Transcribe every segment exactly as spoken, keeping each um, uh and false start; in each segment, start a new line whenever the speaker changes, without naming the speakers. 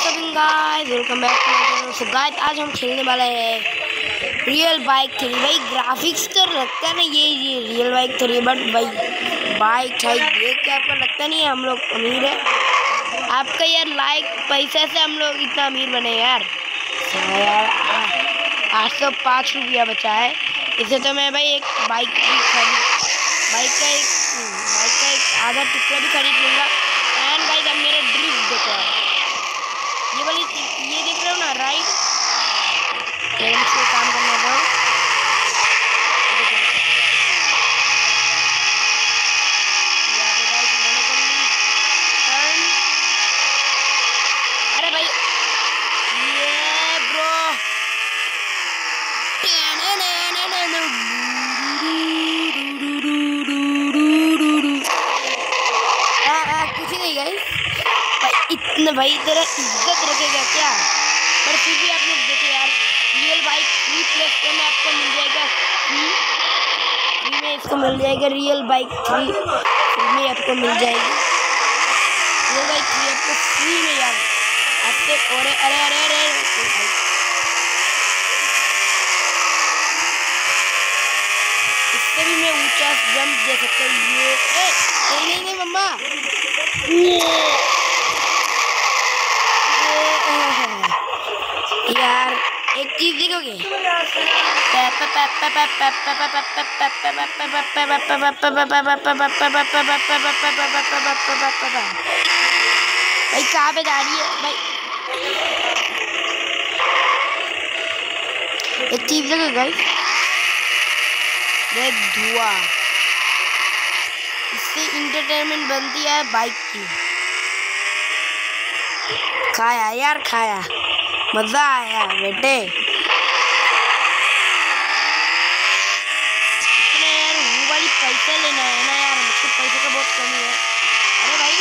Guys welcome back to my channel. So guys आज हम खेलने वाले हैं रियल बाइक थ्री। भाई ग्राफिक्स तो लगता है ना ये ये रियल बाइक थ्री, बट भाई बाइक है देख के आपको लगता नहीं है हम लोग अमीर है। आपका यार लाइक पैसे से हम लोग इतना अमीर बने यार। तो यार आठ सौ पाँच रुपया बचा है, इसे तो मैं भाई एक बाइक भी खरीद बाइक का एक बाइक का एक आधा टुकड़ा भी खरीद लूँगा। एंड गाइस अब मेरा ड्रिफ्ट देखो, ये वाली ये देख रहे हो ना राइट, मुझे काम करने दो। अरे भाई ये ब्रो कुछ नहीं गाइस, इतना भाई तेरा इज्जत रखेगा क्या? पर फिर भी आप लोग देखो यार, रियल बाइक फ्री प्लस में आपको मिल जाएगा फ्री फ्री में इसको मिल जाएगा रियल बाइक फ्री फ्री में आपको मिल जाएगी रियल बाइक फ्री आपको फ्री में यार। आपसे अरे अरे अरे अरे इससे भी मैं ऊंचा जंप दे सकता हूँ। ये ए, नहीं नहीं नहीं मम्मा, यार एक चीज देखोगे, भाई कहाँ पे जा रही है भाई? एक चीज देखो गाइस, ये धुआं, इससे इंटरटेनमेंट बनती है बाइक की। खाया यार खाया, मजा आया बेटे। इतने यार वो वाली पैसे लेना है ना यार, मुझको पैसे का बहुत कमी है। अरे भाई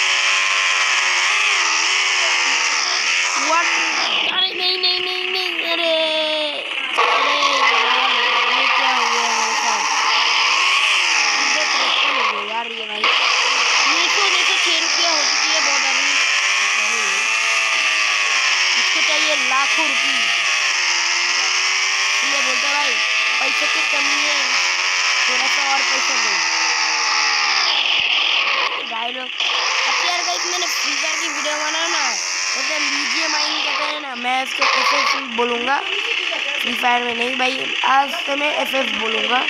व्हाट, अरे नहीं नहीं नहीं नहीं, अरे अरे यार ये क्या हो गया मेरे साथ? हो गया यार ये भाई, देखो देखो छह रुपया हो चुकी है बहुत अभी। इसको चाहिए लाखों रुपये, ये बोलता भाई पैसे की कमी है, थोड़ा सा और पैसा दो भाई लोग। अब यार गाइस मैंने फ्री फायर की वीडियो बनाया ना, मतलब बीजीएम आइन कहते हैं ना, मैं इसको एफएफ बोलूँगा फ्री फायर में नहीं भाई, आज तो मैं एफएफ बोलूँगा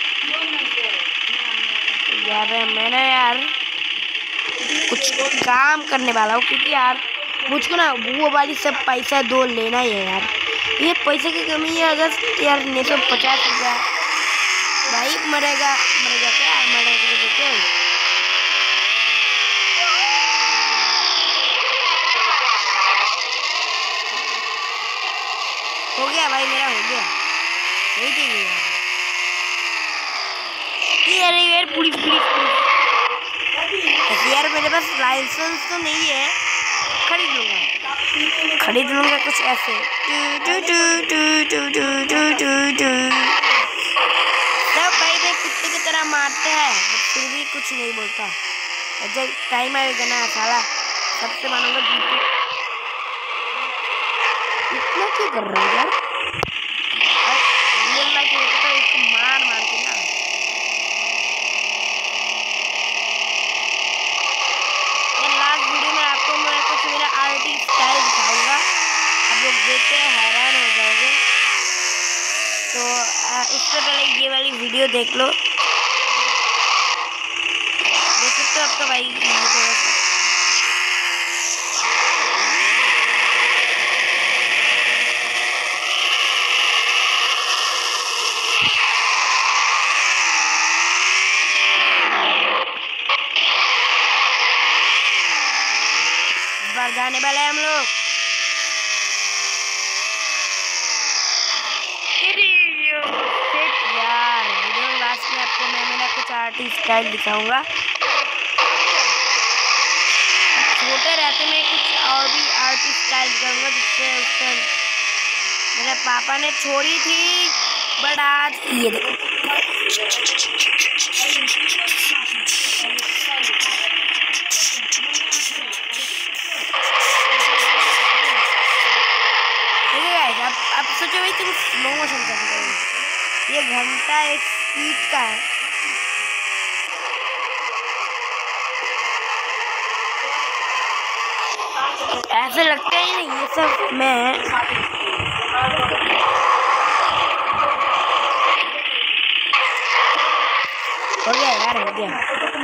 यार। मैंने यार कुछ काम करने वाला हूँ क्योंकि यार मुझको ना वो वाली सब पैसा दो लेना ही है यार, ये पैसे की कमी है। अगर यार नहीं तो पचास रुपया भाई मरेगा मरेगा क्या मरेगा देखो। हो गया भाई मेरा हो गया, नहीं चाहिए यार यार पुलिस पुलिस पुलिस यार, मेरे पास लाइसेंस तो नहीं है, खरीद लूँगा खरीद लूँगा कुछ ऐसे two two two two two two two two सब भाई भाई कुत्ते की तरह मारते हैं, फिर भी कुछ नहीं बोलता। जब टाइम आएगा ना साला सबसे मानूंगा जीते। इतना क्यों कर रहा है यार? रियल लाइफ में तो इसको मार मार के ना, लास्ट वीडियो में आपको मैं कुछ मेरा आर्टी स्टाइल दिखाऊंगा, आप लोग देखते हैं हैरान हो जाओगे। तो आ, उससे पहले ये वाली वीडियो देख लो, देख सकते हो अब तो भाई बार जाने वाले हैं हम लोग। यार वीडियो लास्ट में आपको मैं मेरा कुछ आर्टिस्ट स्टाइल दिखाऊंगा, छोटे रहते मैं कुछ और भी आर्टिस्ट स्टाइल दिखाऊंगा जिससे उससे मेरे पापा ने छोड़ी थी, बट आज ये देखो भाई तुम स्लो मोशन कर रहे हो, ये घंटा एक स्पीड का है। ऐसे लगता ही नहीं ये सब मैं हो गया यार, हो गया।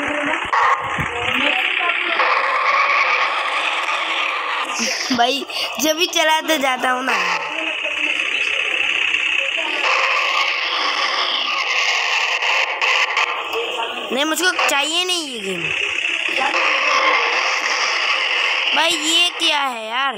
भाई जब भी चलाते जाता हूँ ना, नहीं मुझको चाहिए नहीं ये गेम। भाई ये क्या है यार,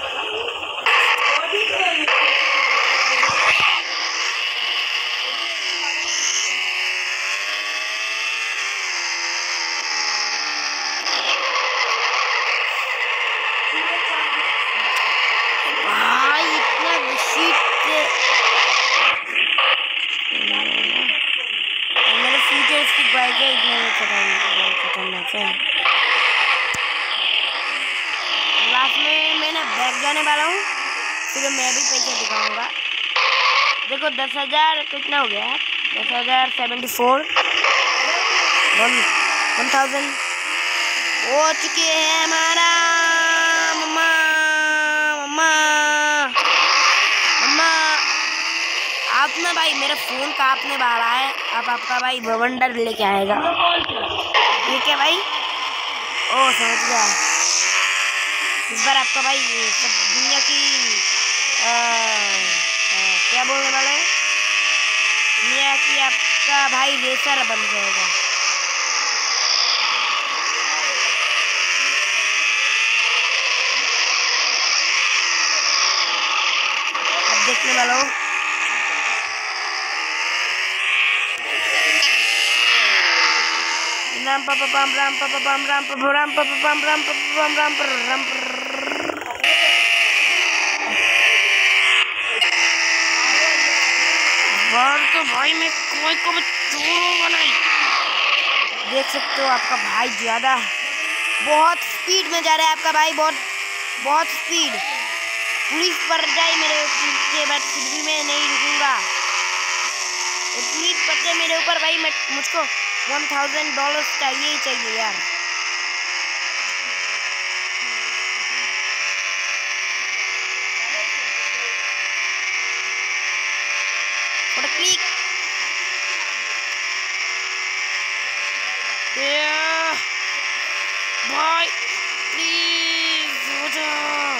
भाई इतना घसीट मेरे फ्यूचर इसकी बाइक है, इतना खतरनाक है। लास्ट में मैं ना बैग जाने वाला हूँ, फिर मैं भी पैसे दिखाऊंगा। देखो दस हजार कितना हो गया, दस हजार seventy four one one thousand हो चुके हैं हमारा। मम्मा मम्मा मम्मा आप ना भाई मेरा फ़ोन कांपने वाला है, अब आपका भाई बवंडर लेके आएगा। ठीक है भाई, ओ समझ गया। इस बार आपका भाई सब दुनिया की आ, आ, क्या बोलने वाला है, दुनिया की आपका भाई रेसर बन जाएगा। अब देखने वाला हूँ। राम पापा पाम राम पापा पाम राम पापा राम पापा पाम राम पापा पाम राम पर राम पर बार तो भाई मैं कोई को चोर बनाई। देख सकते हो आपका भाई ज़्यादा बहुत स्पीड में जा रहा है, आपका भाई बहुत बहुत स्पीड। पुलिस पर जाए मेरे पीछे, बट फिर भी मैं नहीं रुकूंगा। पुलिस पड़ते मेरे ऊपर भाई, मैं मुझको वन थाउजेंड डॉलर चाहिए ही चाहिए यार। क्लिक भाई प्लीज हो जाओ।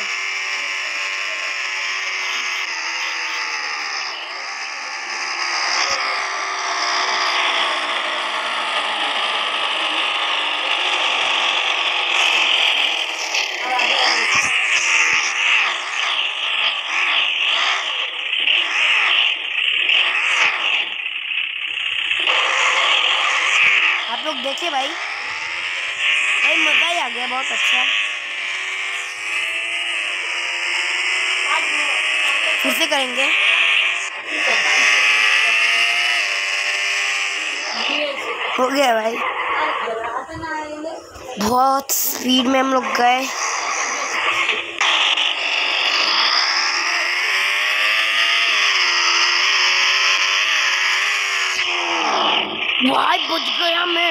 आप लोग देखे भाई, भाई मजा ही आ गया, बहुत अच्छा। फिर से करेंगे। हो गया भाई, बहुत स्पीड में हम लोग गए। भाई बच गया मैं।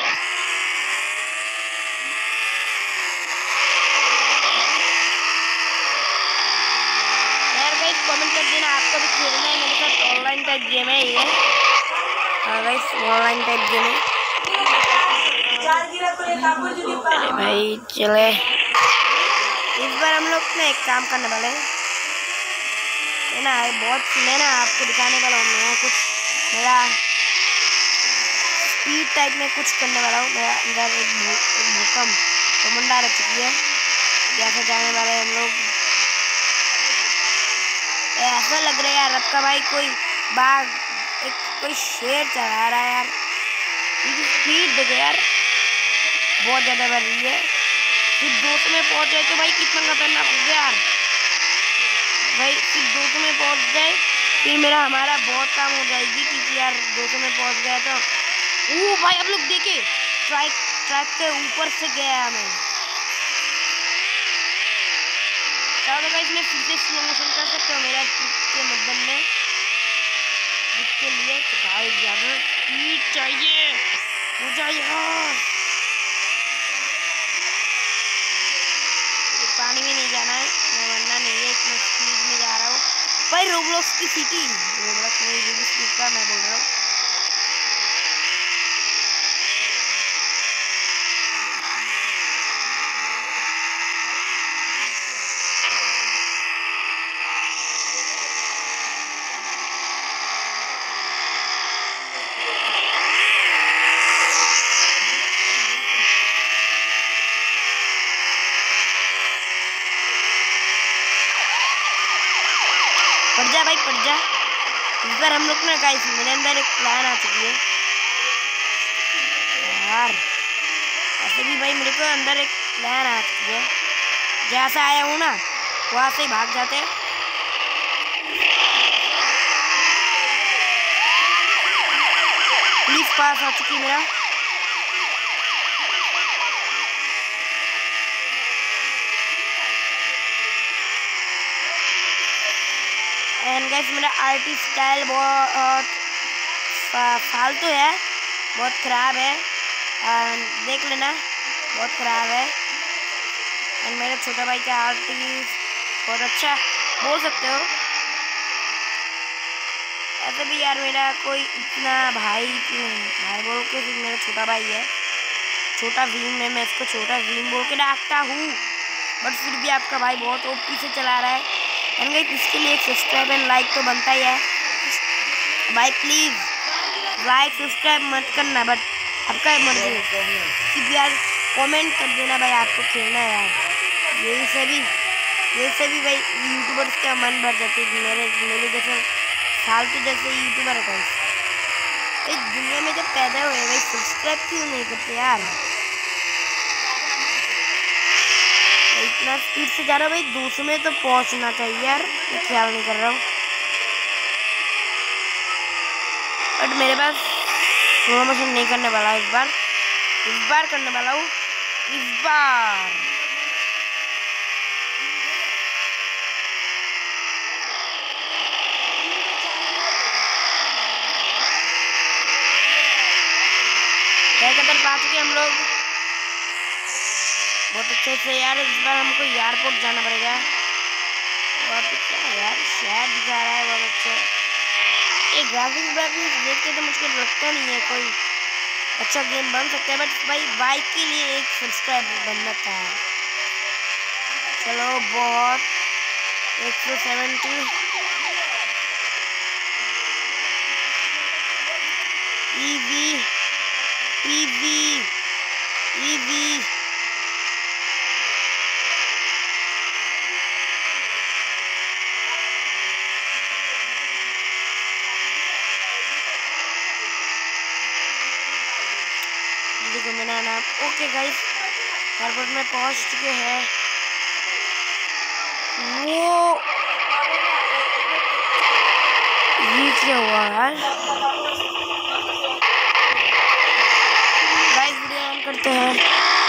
यार गाइस कमेंट कर देना आपको भी खेलना है मेरे साथ, ऑनलाइन टाइप गेम है ये। हाँ गाइस ऑनलाइन टाइप गेम है। अरे भाई चले, इस बार हम लोग ना एक काम करने वाले हैं ना, बहुत मैं ना आपको दिखाने वाला हूँ। मैं कुछ मेरा स्पीड टाइप में कुछ करने वाला हूँ। मेरा अंदर एक भूकंप कमुंडा रह चुकी है, जैसे जाने वाले हम लोग। ऐसा लग रहा है यार आपका भाई कोई बाघ एक कोई शेर चढ़ा रहा है यार। इसकी स्पीड देखो यार, बहुत ज़्यादा बढ़ रही है। फिर दो सौ में पहुँच जाए तो भाई कितना खतरनाक हो गया यार। भाई फिर दो सौ में पहुँच जाए फिर मेरा हमारा बहुत काम हो जाएगी, क्योंकि यार दो सौ में पहुँच गया तो ओ भाई आप लोग देखे ट्रैक ट्रैक के ऊपर से गया मैं। चलो भाई गाइस मैं फिर से स्लो मोशन कर सकता हूँ मेरा ट्रिक के मदद में इसके लिए। तो गाइस ज़्यादा स्पीड चाहिए, हो जाए यार। पानी में नहीं जाना है, मैं मरना नहीं है, इतना स्पीड में जा रहा हूँ भाई। रोब्लॉक्स की सिटी, रोब्लॉक्स नहीं रूबी स्पीड का मैं बोल रहा हूँ। पड़ जा भाई, पड़ जा। इस बार हम लोग ना गाइस मेरे अंदर एक प्लान आ चुकी है यार। ऐसे भी भाई मेरे को अंदर एक प्लान आ चुकी है। जहाँ से आया हूँ ना वहाँ से ही भाग जाते हैं। पुलिस पास आ चुकी है मेरा। एंड गाइस मेरा आर्टिस्ट स्टाइल बहुत फालतू है, बहुत ख़राब है, देख लेना बहुत ख़राब है। एंड मेरा छोटा भाई का आर्टिस्ट बहुत अच्छा बोल सकते हो। ऐसे भी यार मेरा कोई इतना भाई क्यों, भाई बोल के मेरा छोटा भाई है, छोटा भीम है, मैं इसको छोटा भीम बोल के डाकता हूँ। बट फिर भी आपका भाई बहुत ओपी से चला रहा है। एंड गाइस इसके लिए एक सब्सक्राइब एंड लाइक तो बनता ही है भाई। प्लीज़ लाइक सब्सक्राइब मत करना, बट आपका मर्जी सिर्फ यार कमेंट कर देना भाई आपको खेलना है यार। यही से भी यही से भी भाई यूट्यूबर्स का मन भर जाते हैं। मेरे मेरे जैसे फालतू जैसे यूट्यूबर है भाई दुनिया में जब पैदा हुए भाई सब्सक्राइब क्यों नहीं करते यार। इतना स्पीड से जा रहा हूँ भाई, दो सौ में तो पहुँचना चाहिए यार, मैं ख्याल नहीं कर रहा हूँ। बट मेरे पास स्लो मोशन नहीं करने वाला इस बार, इस बार करने वाला हूँ इस बार। आ चुके हम लोग बहुत अच्छे से यार। इस बार हमको एयरपोर्ट जाना पड़ेगा। बहुत अच्छा यार, शहर दिखा रहा है बहुत अच्छा। ये ग्राफिक्स ग्राफिक्स देख के तो मुझको लगता नहीं है कोई अच्छा गेम बन सकता है। बट भाई बाइक के लिए एक सब्सक्राइब बनना था। चलो बहुत एक सौ सेवेंटी ईवी ईवी ईवी देखो मेरा नाम। ओके गाइस एयरपोर्ट में पहुंच चुके हैं। वो ये क्या हुआ यार। गाइस वीडियो ऑन करते हैं।